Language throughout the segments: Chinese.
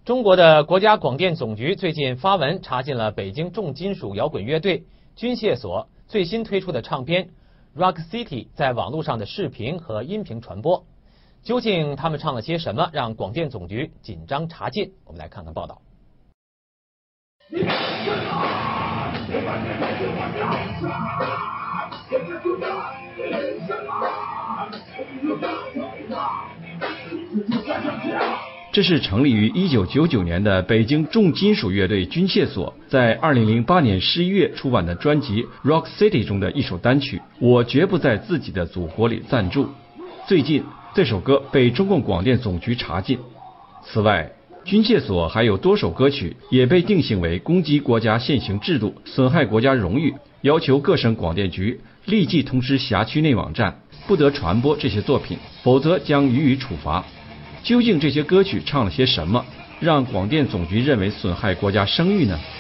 中国的国家广电总局最近发文查禁了北京重金属摇滚乐队军械所最新推出的唱片《Rock City》在网络上的视频和音频传播。究竟他们唱了些什么，让广电总局紧张查禁？我们来看看报道。 这是成立于1999年的北京重金属乐队军械所在2008年11月出版的专辑《Rock City》中的一首单曲《我绝不在自己的祖国里暂住》。最近这首歌被中共广电总局查禁。此外，军械所还有多首歌曲也被定性为攻击国家现行制度、损害国家荣誉，要求各省广电局立即通知辖区内网站，不得传播这些作品，否则将予以处罚。究竟这些歌曲唱了些什么，让广电总局认为损害国家声誉呢？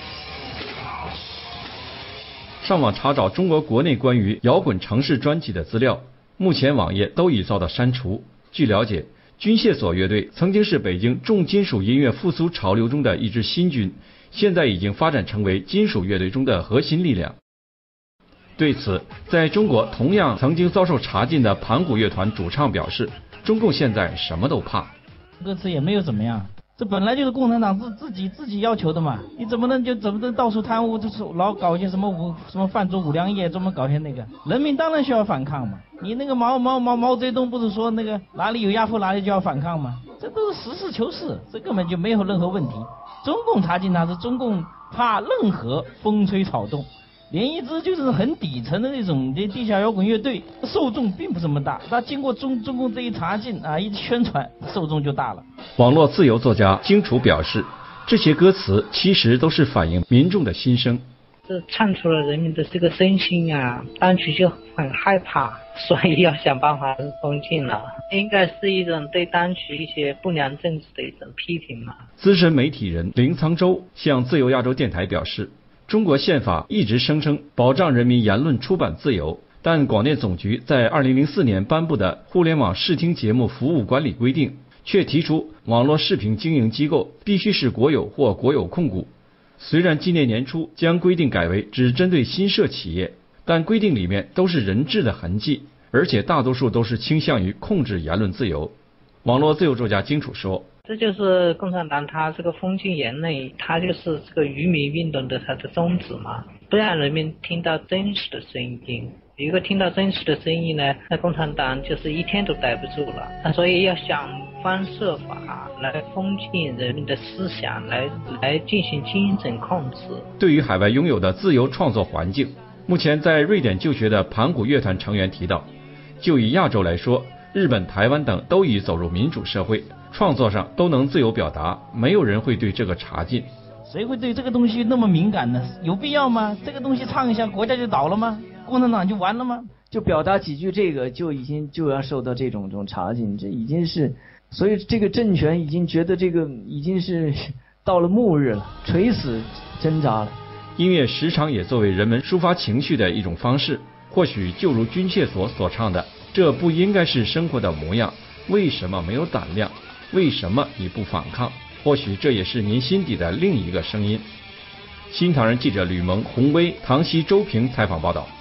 上网查找中国国内关于摇滚城市专辑的资料，目前网页都已遭到删除。据了解，军械所乐队曾经是北京重金属音乐复苏潮流中的一支新军，现在已经发展成为金属乐队中的核心力量。对此，在中国同样曾经遭受查禁的盘古乐团主唱表示，中共现在什么都怕， 歌词也没有怎么样，这本来就是共产党自己要求的嘛，你怎么能到处贪污，就是老搞一些什么贩毒五粮液，专门搞些那个，人民当然需要反抗嘛。你那个毛泽东不是说那个哪里有压迫哪里就要反抗吗？这都是实事求是，这根本就没有任何问题。中共查禁他是中共怕任何风吹草动。连一支就是很底层的那种地下摇滚乐队，受众并不这么大，那经过中共这一查禁啊，一宣传，受众就大了。 网络自由作家荆楚表示，这些歌词其实都是反映民众的心声， 这唱出了人民的这个真心啊，当局就很害怕，所以要想办法封禁了，应该是一种对当局一些不良政治的一种批评嘛。 资深媒体人林沧州向自由亚洲电台表示，中国宪法一直声称保障人民言论出版自由，但广电总局在2004年颁布的《互联网视听节目服务管理规定》却提出，网络视频经营机构必须是国有或国有控股。虽然今年年初将规定改为只针对新设企业，但规定里面都是人治的痕迹，而且大多数都是倾向于控制言论自由。网络自由作家荆楚说， 这就是共产党他这个封禁言论，他就是这个愚民运动的他的宗旨嘛，不让人民听到真实的声音。如果听到真实的声音呢，那共产党就是一天都待不住了。那所以要想方设法来封禁人民的思想，来进行精神控制。 对于海外拥有的自由创作环境，目前在瑞典就学的盘古乐团成员提到，就以亚洲来说，日本、台湾等都已走入民主社会，创作上都能自由表达，没有人会对这个查禁。 谁会对这个东西那么敏感呢？有必要吗？这个东西唱一下，国家就倒了吗？共产党就完了吗？ 就表达几句这个，就要受到这种查禁，这已经是，所以这个政权已经觉得这个已经是到了末日了，垂死挣扎了。 音乐时常也作为人们抒发情绪的一种方式，或许就如军械所所唱的，这不应该是生活的模样，为什么没有胆量？为什么你不反抗？或许这也是您心底的另一个声音。新唐人记者吕蒙、洪威、唐西、周平采访报道。